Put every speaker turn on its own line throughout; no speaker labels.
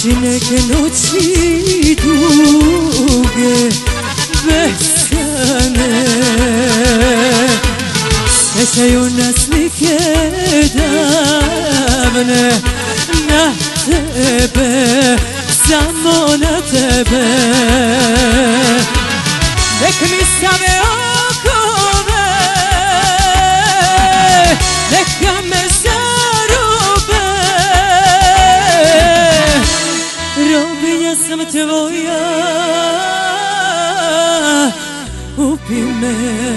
Oči neke noći duge, besane, sjećaju na slike davne, na tebe, samo na tebe. Nek mi same okove, neka me zarobe, robinja sam tvoja, ubi me.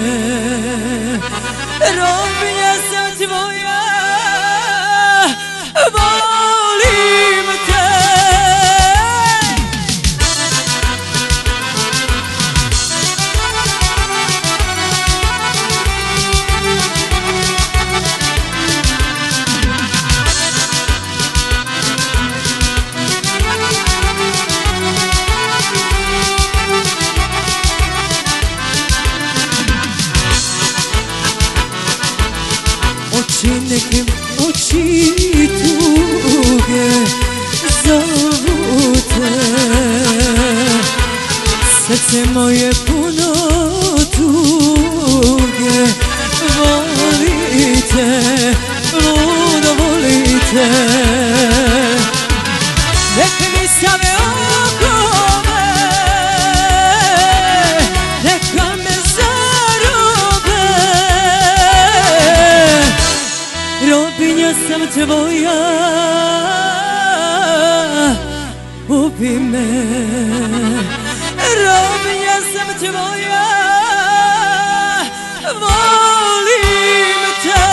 Robinja sam tvoja, volim te. Nekim oči tuge zovu te, srce moje puno tuge, volite, ludo volite. Nek mi same okove, neka me zarobe, robinja sam tvoja, ubi me. Robinja sam tvoja, volim te.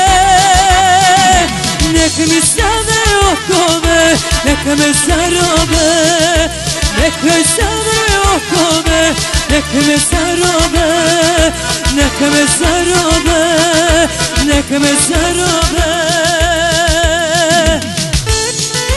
Nek mi same okove, neka me zarobe, neka mi same okove, neka me zarobe, neka me zarobe, neka me zarobe.